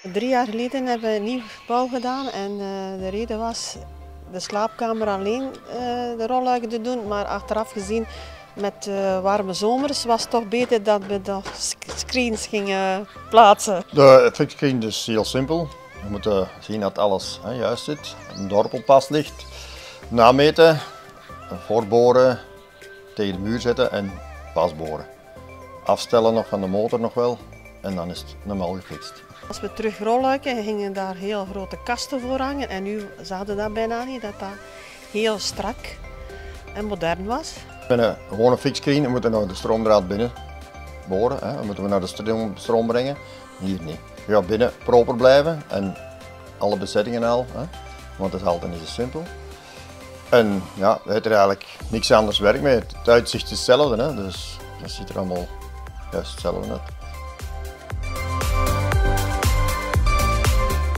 3 jaar geleden hebben we een nieuwbouw gedaan en de reden was de slaapkamer alleen de rolluiken te doen, maar achteraf gezien met warme zomers was het toch beter dat we de screens gingen plaatsen. De fixscreen is heel simpel. Je moet zien dat alles juist zit, een dorpelpas ligt, nameten, voorboren, tegen de muur zetten en pasboren. Afstellen nog van de motor nog wel en dan is het normaal gefixt. Als we terug rolluiken gingen daar heel grote kasten voor hangen en nu zagen we dat bijna niet, dat heel strak en modern was. Met een gewone fixscreen moeten we nou de stroomdraad binnen boren, dan moeten we naar de stroom brengen. Hier niet. Je gaat binnen proper blijven en alle bezettingen al, want dat is altijd niet zo simpel. En ja, je hebt er eigenlijk niks anders werk mee. Het uitzicht is hetzelfde, dus dat ziet er allemaal juist hetzelfde uit.